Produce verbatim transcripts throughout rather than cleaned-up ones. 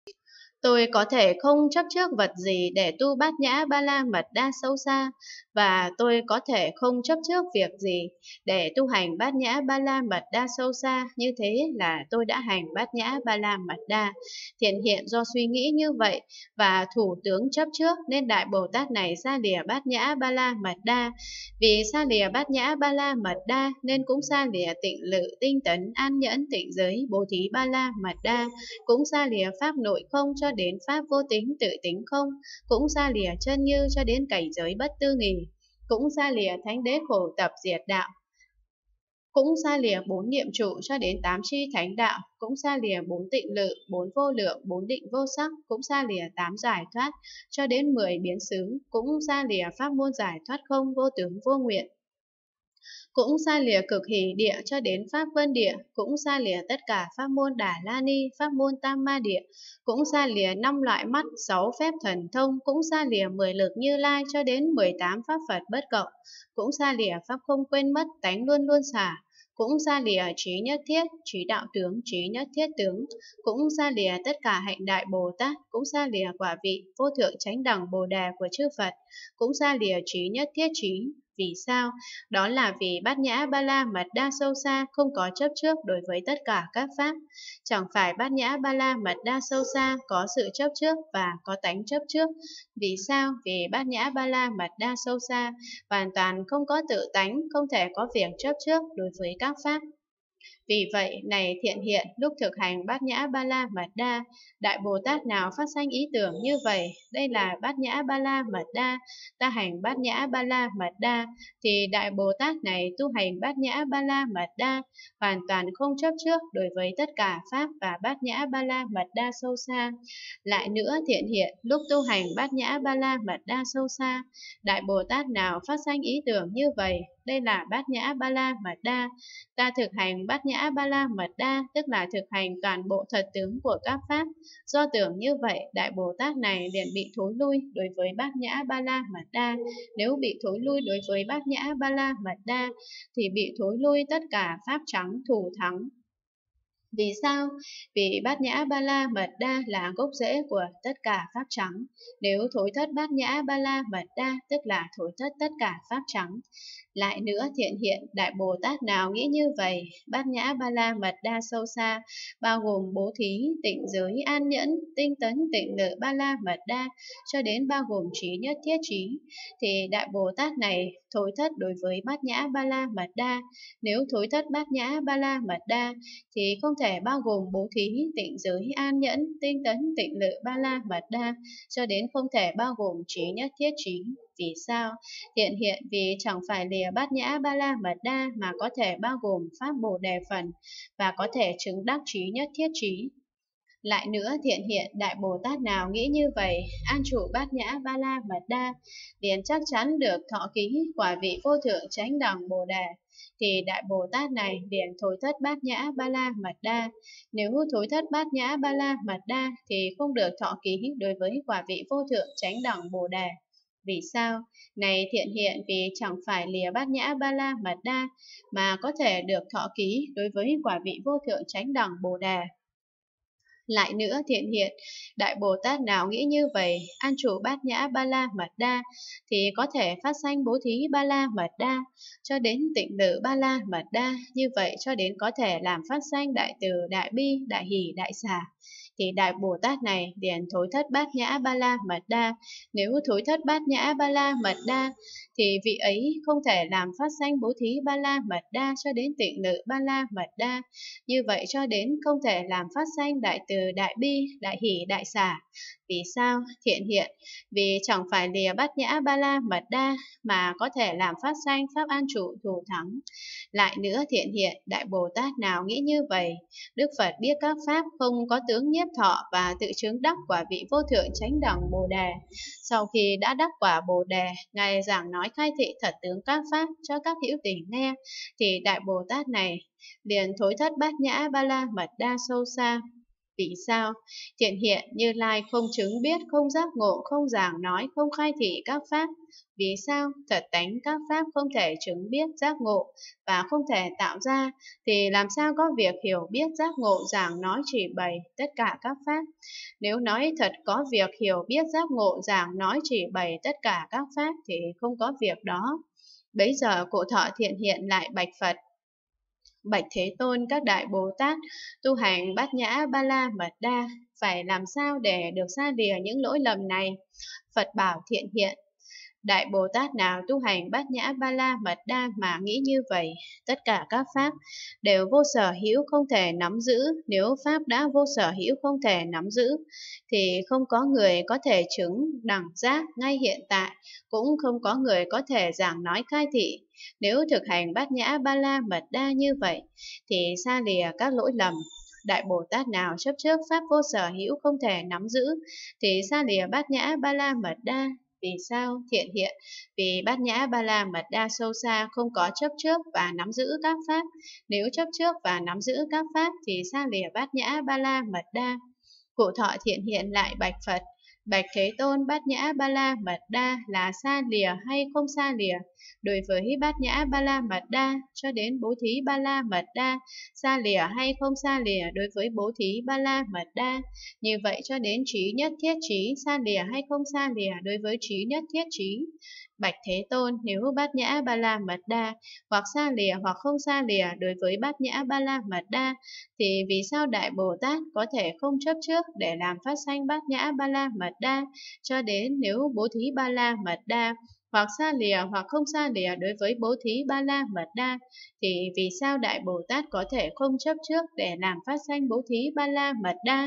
Tôi có thể không chấp trước vật gì để tu bát nhã ba la mật đa sâu xa, và tôi có thể không chấp trước việc gì để tu hành bát nhã ba la mật đa sâu xa. Như thế là tôi đã hành bát nhã ba la mật đa. Thiện hiện do suy nghĩ như vậy và thủ tướng chấp trước nên Đại Bồ Tát này xa lìa bát nhã ba la mật đa. Vì xa lìa bát nhã ba la mật đa nên cũng xa lìa tịnh lự, tinh tấn, an nhẫn, tịnh giới, bố thí ba la mật đa, cũng xa lìa pháp nội không cho đến pháp vô tính tự tính không, cũng xa lìa chân như cho đến cảnh giới bất tư nghì, cũng xa lìa thánh đế khổ tập diệt đạo, cũng xa lìa bốn niệm trụ cho đến tám chi thánh đạo, cũng xa lìa bốn tịnh lự, bốn vô lượng, bốn định vô sắc, cũng xa lìa tám giải thoát cho đến mười biến xứ, cũng xa lìa pháp môn giải thoát không vô tướng vô nguyện, cũng xa lìa cực hỷ địa cho đến pháp vân địa, cũng xa lìa tất cả pháp môn Đà La Ni, pháp môn Tam Ma địa, cũng xa lìa năm loại mắt, sáu phép thần thông, cũng xa lìa mười lực Như Lai cho đến mười tám pháp Phật bất cộng, cũng xa lìa pháp không quên mất, tánh luôn luôn xả, cũng xa lìa trí nhất thiết, trí đạo tướng, trí nhất thiết tướng, cũng xa lìa tất cả hạnh đại Bồ Tát, cũng xa lìa quả vị vô thượng chánh đẳng Bồ đề của chư Phật, cũng xa lìa trí nhất thiết trí. Vì sao? Đó là vì bát nhã ba la mật đa sâu xa không có chấp trước đối với tất cả các pháp. Chẳng phải bát nhã ba la mật đa sâu xa có sự chấp trước và có tánh chấp trước. Vì sao? Vì bát nhã ba la mật đa sâu xa hoàn toàn không có tự tánh, không thể có việc chấp trước đối với các pháp. Vì vậy, này thiện hiện, lúc thực hành bát nhã ba la mật đa, Đại Bồ Tát nào phát sanh ý tưởng như vậy, đây là bát nhã ba la mật đa, ta hành bát nhã ba la mật đa, thì Đại Bồ Tát này tu hành bát nhã ba la mật đa, hoàn toàn không chấp trước đối với tất cả pháp và bát nhã ba la mật đa sâu xa. Lại nữa thiện hiện, lúc tu hành bát nhã ba la mật đa sâu xa, Đại Bồ Tát nào phát sanh ý tưởng như vậy, đây là bát nhã ba la mật đa, ta thực hành bát nhã ba la mật đa, tức là thực hành toàn bộ thật tướng của các pháp. Do tưởng như vậy, Đại Bồ Tát này liền bị thối lui đối với bát nhã ba la mật đa. Nếu bị thối lui đối với bát nhã ba la mật đa, thì bị thối lui tất cả pháp trắng thủ thắng. Vì sao? Vì bát nhã ba la mật đa là gốc rễ của tất cả pháp trắng. Nếu thối thất bát nhã ba la mật đa, tức là thối thất tất cả pháp trắng. Lại nữa thiện hiện, Đại Bồ Tát nào nghĩ như vậy, bát nhã ba la mật đa sâu xa, bao gồm bố thí, tịnh giới, an nhẫn, tinh tấn, tịnh lự ba la mật đa, cho đến bao gồm trí nhất thiết trí, thì Đại Bồ Tát này thối thất đối với bát nhã ba la mật đa. Nếu thối thất bát nhã ba la mật đa, thì không thể bao gồm bố thí, tịnh giới, an nhẫn, tinh tấn, tịnh lự ba la mật đa, cho đến không thể bao gồm trí nhất thiết trí. Vì sao? Thiện hiện, vì chẳng phải lìa bát nhã ba la mật đa mà có thể bao gồm pháp Bồ đề phần và có thể chứng đắc trí nhất thiết trí. Lại nữa thiện hiện, Đại Bồ Tát nào nghĩ như vậy, an trụ bát nhã ba la mật đa, liền chắc chắn được thọ ký quả vị vô thượng chánh đẳng Bồ đề, thì Đại Bồ Tát này liền thối thất bát nhã ba la mật đa. Nếu thối thất bát nhã ba la mật đa thì không được thọ ký đối với quả vị vô thượng chánh đẳng Bồ đề. Vì sao? Này thiện hiện, vì chẳng phải lìa bát nhã ba la mật đa mà có thể được thọ ký đối với quả vị vô thượng chánh đẳng Bồ đề. Lại nữa thiện hiện, Đại Bồ Tát nào nghĩ như vậy, an trụ bát nhã ba la mật đa, thì có thể phát sanh bố thí ba la mật đa, cho đến tịnh lự ba la mật đa, như vậy cho đến có thể làm phát sanh đại từ, đại bi, đại hỷ, đại xả, thì Đại Bồ Tát này liền thối thất bát nhã ba la mật đa. Nếu thối thất bát nhã ba la mật đa, thì vị ấy không thể làm phát sanh bố thí ba la mật đa cho đến tịnh lự ba la mật đa, như vậy cho đến không thể làm phát sanh đại từ, đại bi, đại hỷ, đại xả. Vì sao? Thiện hiện, vì chẳng phải lìa bát nhã ba la mật đa mà có thể làm phát sanh pháp an trụ thủ thắng. Lại nữa thiện hiện, Đại Bồ Tát nào nghĩ như vậy, Đức Phật biết các pháp không có tướng nhiếp thọ và tự chứng đắc quả vị vô thượng chánh đẳng Bồ đề. Sau khi đã đắc quả Bồ đề, Ngài giảng nói khai thị thật tướng các pháp cho các hữu tình nghe, thì Đại Bồ Tát này liền thối thất bát nhã ba la mật đa sâu xa. Vì sao? Thiện hiện Như Lai không chứng biết, không giác ngộ, không giảng nói, không khai thị các pháp. Vì sao? Thật tánh các pháp không thể chứng biết, giác ngộ và không thể tạo ra, thì làm sao có việc hiểu biết, giác ngộ, giảng nói, chỉ bày tất cả các pháp? Nếu nói thật có việc hiểu biết, giác ngộ, giảng nói, chỉ bày tất cả các pháp thì không có việc đó. Bấy giờ Cụ Thọ Thiện Hiện lại bạch Phật: Bạch Thế Tôn, các đại Bồ Tát tu hành Bát Nhã Ba La Mật Đa phải làm sao để được xa lìa những lỗi lầm này? Phật bảo Thiện Hiện: Đại Bồ Tát nào tu hành Bát Nhã Ba La Mật Đa mà nghĩ như vậy, tất cả các pháp đều vô sở hữu không thể nắm giữ. Nếu pháp đã vô sở hữu không thể nắm giữ, thì không có người có thể chứng đẳng giác ngay hiện tại, cũng không có người có thể giảng nói khai thị. Nếu thực hành Bát Nhã Ba La Mật Đa như vậy, thì xa lìa các lỗi lầm. Đại Bồ Tát nào chấp trước pháp vô sở hữu không thể nắm giữ, thì xa lìa Bát Nhã Ba La Mật Đa. Vì sao? Thiện hiện vì Bát Nhã Ba La Mật Đa sâu xa không có chấp trước và nắm giữ các pháp. Nếu chấp trước và nắm giữ các pháp thì xa lìa Bát Nhã Ba La Mật Đa. Cụ Thọ Thiện Hiện lại bạch Phật: Bạch Thế Tôn, Bát Nhã Ba La Mật Đa là xa lìa hay không xa lìa? Đối với Bát Nhã Ba La Mật Đa cho đến Bố Thí Ba La Mật Đa, xa lìa hay không xa lìa đối với Bố Thí Ba La Mật Đa? Như vậy cho đến Trí Nhất Thiết Trí, xa lìa hay không xa lìa đối với Trí Nhất Thiết Trí? Bạch Thế Tôn, nếu Bát Nhã Ba La Mật Đa hoặc xa lìa hoặc không xa lìa đối với Bát Nhã Ba La Mật Đa, thì vì sao Đại Bồ Tát có thể không chấp trước để làm phát sanh Bát Nhã Ba La Mật Đa cho đến nếu Bố Thí Ba La Mật Đa hoặc xa lìa hoặc không xa lìa đối với Bố Thí Ba La Mật Đa, thì vì sao Đại Bồ Tát có thể không chấp trước để làm phát sanh Bố Thí Ba La Mật Đa?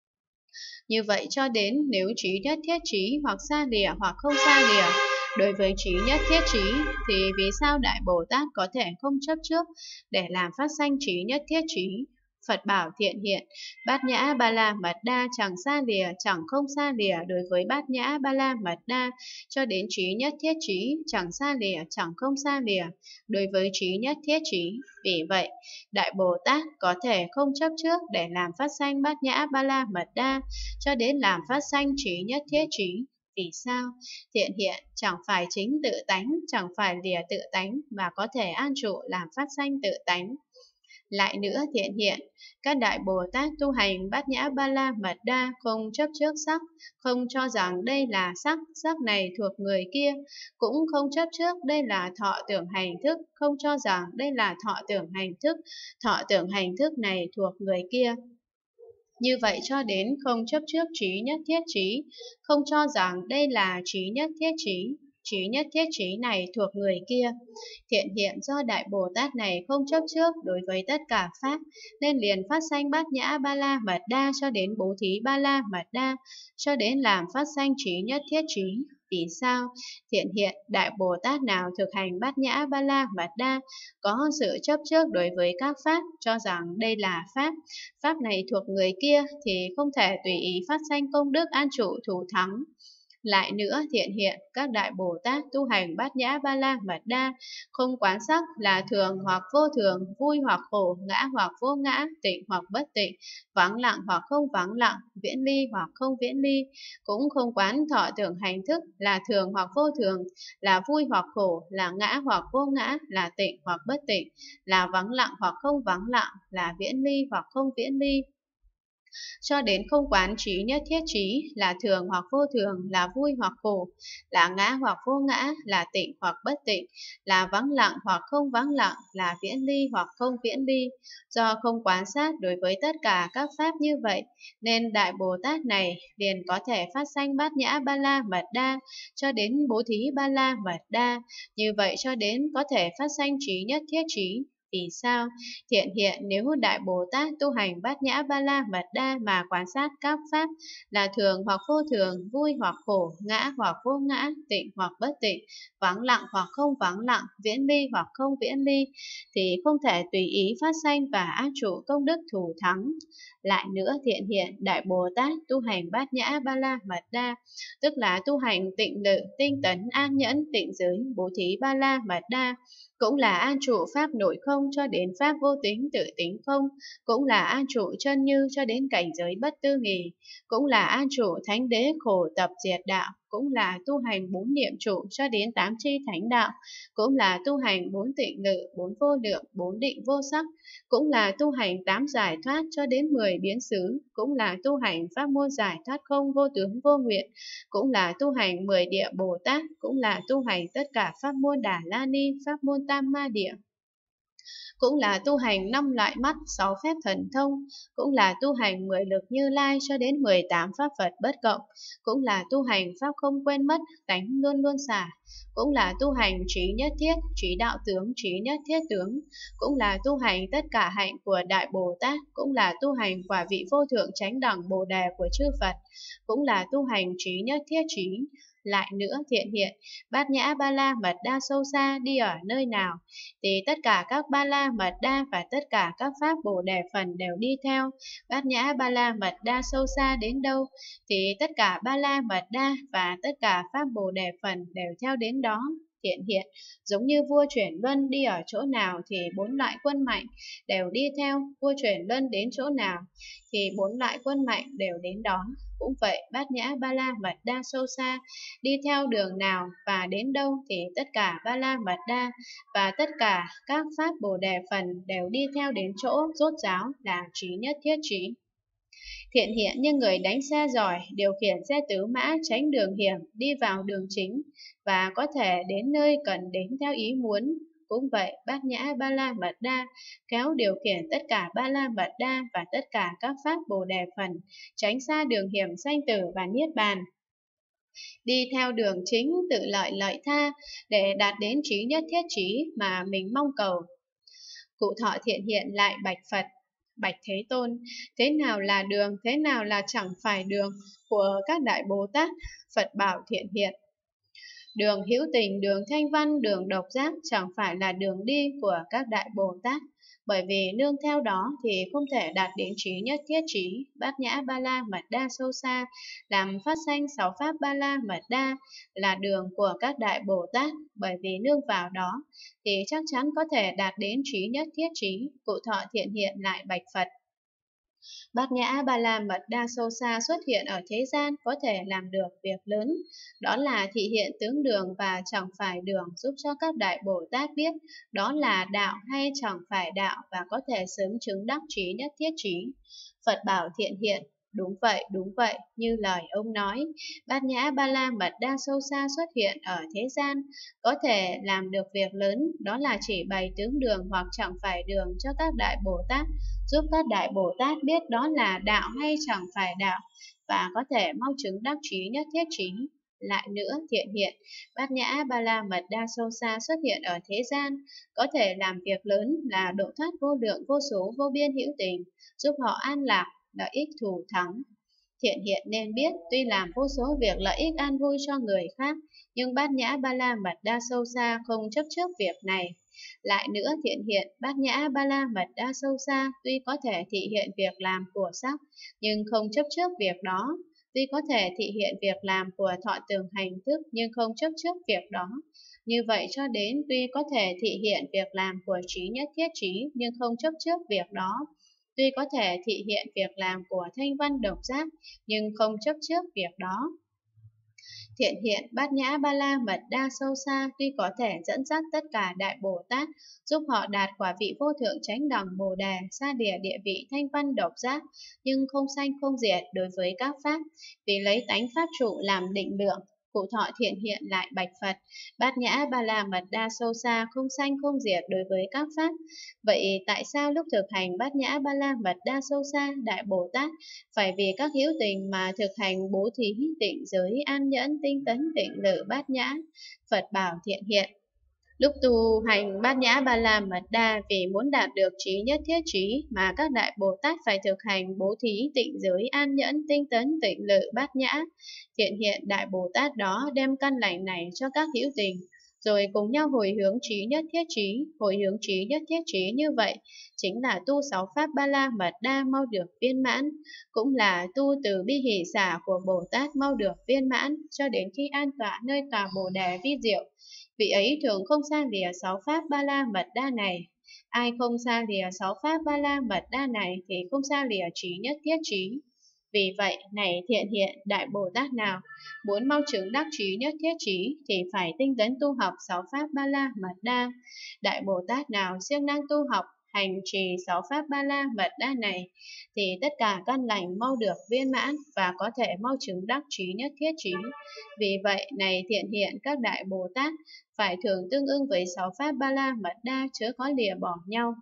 Như vậy cho đến nếu Trí Nhất Thiết Trí hoặc xa lìa hoặc không xa lìa đối với Trí Nhất Thiết Trí, thì vì sao Đại Bồ Tát có thể không chấp trước để làm phát sanh Trí Nhất Thiết Trí? Phật bảo Thiện Hiện: Bát Nhã Ba La Mật Đa chẳng xa lìa, chẳng không xa lìa đối với Bát Nhã Ba La Mật Đa cho đến Trí Nhất Thiết Trí, chẳng xa lìa, chẳng không xa lìa đối với Trí Nhất Thiết Trí. Vì vậy, Đại Bồ Tát có thể không chấp trước để làm phát sanh Bát Nhã Ba La Mật Đa cho đến làm phát sanh Trí Nhất Thiết Trí. Vì sao? Thiện Hiện chẳng phải chính tự tánh, chẳng phải lìa tự tánh mà có thể an trụ làm phát sanh tự tánh. Lại nữa, Thiện Hiện, các đại Bồ Tát tu hành Bát Nhã Ba La Mật Đa không chấp trước sắc, không cho rằng đây là sắc, sắc này thuộc người kia, cũng không chấp trước đây là thọ tưởng hành thức, không cho rằng đây là thọ tưởng hành thức, thọ tưởng hành thức này thuộc người kia. Như vậy cho đến không chấp trước Trí Nhất Thiết Trí, không cho rằng đây là Trí Nhất Thiết Trí, Trí Nhất Thiết Trí này thuộc người kia. Thiện Hiện do Đại Bồ Tát này không chấp trước đối với tất cả pháp, nên liền phát sanh Bát Nhã Ba La Mật Đa cho đến Bố Thí Ba La Mật Đa, cho đến làm phát sanh Trí Nhất Thiết Trí. Vì sao? Thiện Hiện, Đại Bồ Tát nào thực hành Bát Nhã Ba La Mật Đa có sự chấp trước đối với các pháp, cho rằng đây là pháp, pháp này thuộc người kia, thì không thể tùy ý phát sanh công đức an trụ thủ thắng. Lại nữa, Thiện Hiện, các đại Bồ Tát tu hành Bát Nhã Ba La Mật Đa không quán sắc là thường hoặc vô thường, vui hoặc khổ, ngã hoặc vô ngã, tịnh hoặc bất tịnh, vắng lặng hoặc không vắng lặng, viễn ly hoặc không viễn ly, cũng không quán thọ tưởng hành thức là thường hoặc vô thường, là vui hoặc khổ, là ngã hoặc vô ngã, là tịnh hoặc bất tịnh, là vắng lặng hoặc không vắng lặng, là viễn ly hoặc không viễn ly, cho đến không quán Trí Nhất Thiết Trí là thường hoặc vô thường, là vui hoặc khổ, là ngã hoặc vô ngã, là tịnh hoặc bất tịnh, là vắng lặng hoặc không vắng lặng, là viễn ly hoặc không viễn ly. Do không quán sát đối với tất cả các pháp như vậy, nên Đại Bồ Tát này liền có thể phát sanh Bát Nhã Ba La Mật Đa cho đến Bố Thí Ba La Mật Đa. Như vậy cho đến có thể phát sanh Trí Nhất Thiết Trí. Vì sao? Thiện Hiện, nếu Đại Bồ Tát tu hành Bát Nhã Ba La Mật Đa mà quan sát các pháp là thường hoặc vô thường, vui hoặc khổ, ngã hoặc vô ngã, tịnh hoặc bất tịnh, vắng lặng hoặc không vắng lặng, viễn ly hoặc không viễn ly, thì không thể tùy ý phát sanh và áp trụ công đức thủ thắng. Lại nữa, Thiện Hiện, Đại Bồ Tát tu hành Bát Nhã Ba La Mật Đa, tức là tu hành tịnh lự, tinh tấn, an nhẫn, tịnh giới, bố thí Ba La Mật Đa, cũng là an trụ pháp nội không cho đến pháp vô tính tự tính không, cũng là an trụ chân như cho đến cảnh giới bất tư nghì, cũng là an trụ thánh đế khổ tập diệt đạo, cũng là tu hành bốn niệm trụ cho đến tám chi thánh đạo, cũng là tu hành bốn tịnh lự, bốn vô lượng, bốn định vô sắc, cũng là tu hành tám giải thoát cho đến mười biến xứ, cũng là tu hành pháp môn giải thoát không vô tướng vô nguyện, cũng là tu hành mười địa Bồ Tát, cũng là tu hành tất cả pháp môn Đà La Ni, pháp môn Tam Ma Địa, cũng là tu hành năm loại mắt, sáu phép thần thông, cũng là tu hành mười lực Như Lai cho đến mười tám pháp Phật bất cộng, cũng là tu hành pháp không quên mất, tánh luôn luôn xả, cũng là tu hành trí nhất thiết, trí đạo tướng, trí nhất thiết tướng, cũng là tu hành tất cả hạnh của Đại Bồ Tát, cũng là tu hành quả vị vô thượng chánh đẳng Bồ Đề của chư Phật, cũng là tu hành trí nhất thiết trí. Lại nữa thiện hiện, Bát Nhã Ba La Mật Đa sâu xa đi ở nơi nào, thì tất cả các Ba La Mật Đa và tất cả các pháp Bồ Đề phần đều đi theo. Bát Nhã Ba La Mật Đa sâu xa đến đâu, thì tất cả Ba La Mật Đa và tất cả pháp Bồ Đề phần đều theo đến đó. Thiện hiện, giống như vua chuyển luân đi ở chỗ nào thì bốn loại quân mạnh đều đi theo, vua chuyển luân đến chỗ nào thì bốn loại quân mạnh đều đến đó. Cũng vậy, Bát Nhã Ba La Mật Đa sâu xa đi theo đường nào và đến đâu thì tất cả Ba La Mật Đa và tất cả các pháp Bồ Đề phần đều đi theo đến chỗ rốt ráo là trí nhất thiết trí. Thiện hiện như người đánh xe giỏi, điều khiển xe tứ mã tránh đường hiểm, đi vào đường chính và có thể đến nơi cần đến theo ý muốn. Cũng vậy, Bát Nhã Ba La Mật Đa kéo điều khiển tất cả Ba La Mật Đa và tất cả các pháp Bồ Đề phần, tránh xa đường hiểm sanh tử và niết bàn, đi theo đường chính tự lợi lợi tha để đạt đến trí nhất thiết trí mà mình mong cầu. Cụ Thọ Thiện hiện lại bạch Phật: Bạch Thế Tôn, thế nào là đường, thế nào là chẳng phải đường của các Đại Bồ Tát? Phật bảo Thiện hiện: đường hữu tình, đường thanh văn, đường độc giác chẳng phải là đường đi của các Đại Bồ Tát, bởi vì nương theo đó thì không thể đạt đến trí nhất thiết trí. Bát Nhã Ba La Mật Đa sâu xa làm phát sanh sáu pháp Ba La Mật Đa là đường của các Đại Bồ Tát, bởi vì nương vào đó thì chắc chắn có thể đạt đến trí nhất thiết trí. Cụ Thọ Thiện hiện lại bạch Phật: Bát Nhã Ba La Mật Đa sâu xa xuất hiện ở thế gian có thể làm được việc lớn, đó là thị hiện tướng đường và chẳng phải đường, giúp cho các Đại Bồ Tát biết đó là đạo hay chẳng phải đạo và có thể sớm chứng đắc trí nhất thiết trí. Phật bảo Thiện hiện: Đúng vậy, đúng vậy, như lời ông nói, Bát Nhã Ba La Mật Đa sâu xa xuất hiện ở thế gian, có thể làm được việc lớn, đó là chỉ bày tướng đường hoặc chẳng phải đường cho các Đại Bồ Tát, giúp các Đại Bồ Tát biết đó là đạo hay chẳng phải đạo, và có thể mau chứng đắc trí nhất thiết trí. Lại nữa thiện hiện, Bát Nhã Ba La Mật Đa sâu xa xuất hiện ở thế gian, có thể làm việc lớn là độ thoát vô lượng vô số vô biên hữu tình, giúp họ an lạc, lợi ích thù thắng. Thiện hiện nên biết, tuy làm vô số việc lợi ích an vui cho người khác, nhưng Bát Nhã Ba La Mật Đa sâu xa không chấp trước việc này. Lại nữa thiện hiện, Bát Nhã Ba La Mật Đa sâu xa tuy có thể thị hiện việc làm của sắc, nhưng không chấp trước việc đó. Tuy có thể thị hiện việc làm của thọ tưởng hành thức, nhưng không chấp trước việc đó. Như vậy cho đến tuy có thể thị hiện việc làm của trí nhất thiết trí, nhưng không chấp trước việc đó. Tuy có thể thị hiện việc làm của thanh văn độc giác, nhưng không chấp trước việc đó. Thiện hiện, Bát Nhã Ba La Mật Đa sâu xa tuy có thể dẫn dắt tất cả Đại Bồ Tát, giúp họ đạt quả vị vô thượng chánh đẳng Bồ Đề, xa địa địa vị thanh văn độc giác, nhưng không sanh không diệt đối với các pháp, vì lấy tánh pháp trụ làm định lượng. Cụ Thọ Thiện hiện lại bạch Phật: Bát Nhã Ba La Mật Đa sâu xa không sanh không diệt đối với các pháp. Vậy tại sao lúc thực hành Bát Nhã Ba La Mật Đa sâu xa, Đại Bồ Tát phải vì các hữu tình mà thực hành bố thí, tịnh giới, an nhẫn, tinh tấn, tịnh lự, bát nhã? Phật bảo Thiện hiện: Lúc tu hành Bát Nhã Ba La Mật Đa vì muốn đạt được trí nhất thiết trí mà các Đại Bồ Tát phải thực hành bố thí, tịnh giới, an nhẫn, tinh tấn, tịnh lự, bát nhã. Thiện hiện, Đại Bồ Tát đó đem căn lành này cho các hữu tình, rồi cùng nhau hồi hướng trí nhất thiết trí. Hồi hướng trí nhất thiết trí như vậy chính là tu sáu pháp Ba La Mật Đa mau được viên mãn, cũng là tu từ bi hỷ xả của Bồ Tát mau được viên mãn cho đến khi an tọa nơi tòa Bồ Đề vi diệu. vị ấy thường không xa lìa sáu pháp ba la mật đa này. Ai không xa lìa sáu pháp ba la mật đa này thì không xa lìa trí nhất thiết trí. Vì vậy, này thiện hiện Đại Bồ Tát nào muốn mau chứng đắc trí nhất thiết trí thì phải tinh tấn tu học sáu pháp ba la mật đa. Đại Bồ Tát nào siêng năng tu học hành trì sáu pháp ba la mật đa này thì tất cả căn lành mau được viên mãn và có thể mau chứng đắc trí nhất thiết trí. Vì vậy, này thiện hiện các Đại Bồ Tát phải thường tương ưng với sáu pháp ba la mật đa chớ có lìa bỏ nhau.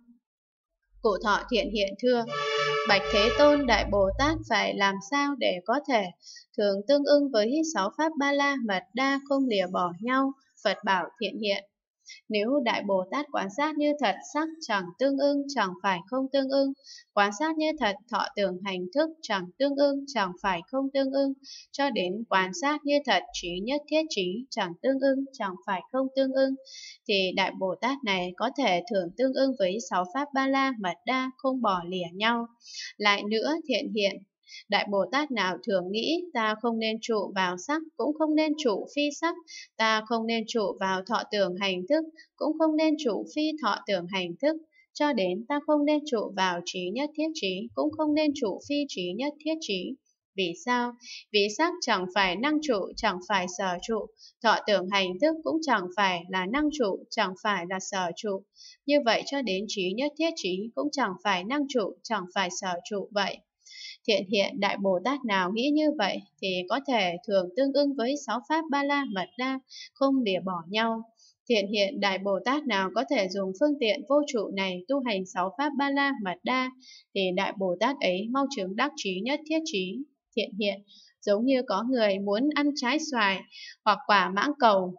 Cụ Thọ Thiện Hiện thưa: Bạch Thế Tôn, Đại Bồ Tát phải làm sao để có thể thường tương ưng với sáu pháp ba la mật đa không lìa bỏ nhau? Phật bảo Thiện Hiện: Nếu Đại Bồ Tát quan sát như thật sắc chẳng tương ưng, chẳng phải không tương ưng, quan sát như thật thọ tưởng hành thức chẳng tương ưng, chẳng phải không tương ưng, cho đến quan sát như thật trí nhất thiết trí chẳng tương ưng, chẳng phải không tương ưng, thì Đại Bồ Tát này có thể thường tương ưng với sáu pháp ba la mật đa không bỏ lìa nhau. Lại nữa, Thiện Hiện, Đại Bồ Tát nào thường nghĩ ta không nên trụ vào sắc, cũng không nên trụ phi sắc, ta không nên trụ vào thọ tưởng hành thức, cũng không nên trụ phi thọ tưởng hành thức, cho đến ta không nên trụ vào trí nhất thiết trí, cũng không nên trụ phi trí nhất thiết trí. Vì sao? Vì sắc chẳng phải năng trụ, chẳng phải sở trụ, thọ tưởng hành thức cũng chẳng phải là năng trụ, chẳng phải là sở trụ. Như vậy cho đến trí nhất thiết trí cũng chẳng phải năng trụ, chẳng phải sở trụ vậy. Thiện hiện Đại Bồ Tát nào nghĩ như vậy thì có thể thường tương ưng với sáu pháp ba la mật đa không lìa bỏ nhau. Thiện hiện Đại Bồ Tát nào có thể dùng phương tiện vô trụ này tu hành sáu pháp ba la mật đa thì Đại Bồ Tát ấy mau chứng đắc trí nhất thiết trí. Thiện hiện, giống như có người muốn ăn trái xoài hoặc quả mãng cầu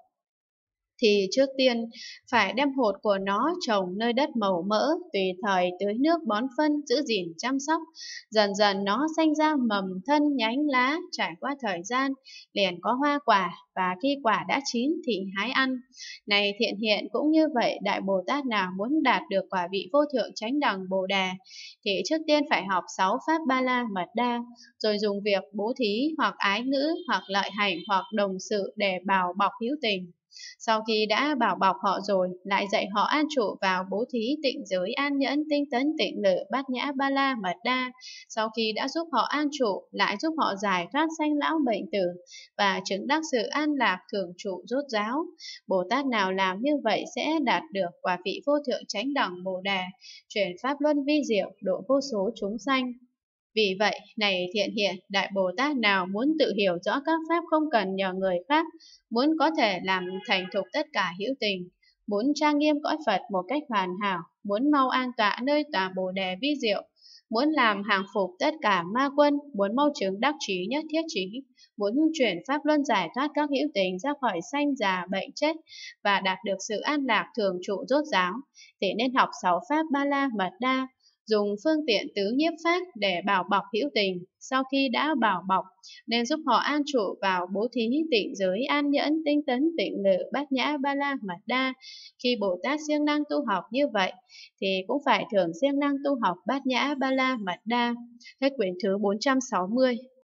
thì trước tiên phải đem hột của nó trồng nơi đất màu mỡ, tùy thời tưới nước bón phân, giữ gìn chăm sóc. Dần dần nó sinh ra mầm thân nhánh lá, trải qua thời gian liền có hoa quả, và khi quả đã chín thì hái ăn. Này Thiện hiện, cũng như vậy, Đại Bồ Tát nào muốn đạt được quả vị vô thượng chánh đẳng Bồ Đề thì trước tiên phải học sáu pháp ba la mật đa, rồi dùng việc bố thí hoặc ái ngữ hoặc lợi hành hoặc đồng sự để bảo bọc hữu tình. Sau khi đã bảo bọc họ rồi, lại dạy họ an trụ vào bố thí, tịnh giới, an nhẫn, tinh tấn, tịnh lự, bát nhã, ba la, mật đa. Sau khi đã giúp họ an trụ, lại giúp họ giải thoát sanh lão bệnh tử và chứng đắc sự an lạc thường trụ rốt ráo. Bồ Tát nào làm như vậy sẽ đạt được quả vị vô thượng chánh đẳng Bồ Đề, chuyển pháp luân vi diệu, độ vô số chúng sanh. Vì vậy, này Thiện hiện, Đại Bồ Tát nào muốn tự hiểu rõ các pháp không cần nhờ người khác, muốn có thể làm thành thục tất cả hữu tình, muốn trang nghiêm cõi Phật một cách hoàn hảo, muốn mau an tọa nơi tòa Bồ Đề vi diệu, muốn làm hàng phục tất cả ma quân, muốn mau chứng đắc trí nhất thiết trí, muốn chuyển pháp luân giải thoát các hữu tình ra khỏi sanh già bệnh chết và đạt được sự an lạc thường trụ rốt ráo, thì nên học sáu pháp ba la mật đa, dùng phương tiện tứ nhiếp pháp để bảo bọc hữu tình. Sau khi đã bảo bọc, nên giúp họ an trụ vào bố thí, tịnh giới, an nhẫn, tinh tấn, tịnh lự, bát nhã, ba la, mật đa. Khi Bồ Tát siêng năng tu học như vậy, thì cũng phải thường siêng năng tu học bát nhã, ba la, mật đa. Hết quyển thứ bốn trăm sáu mươi.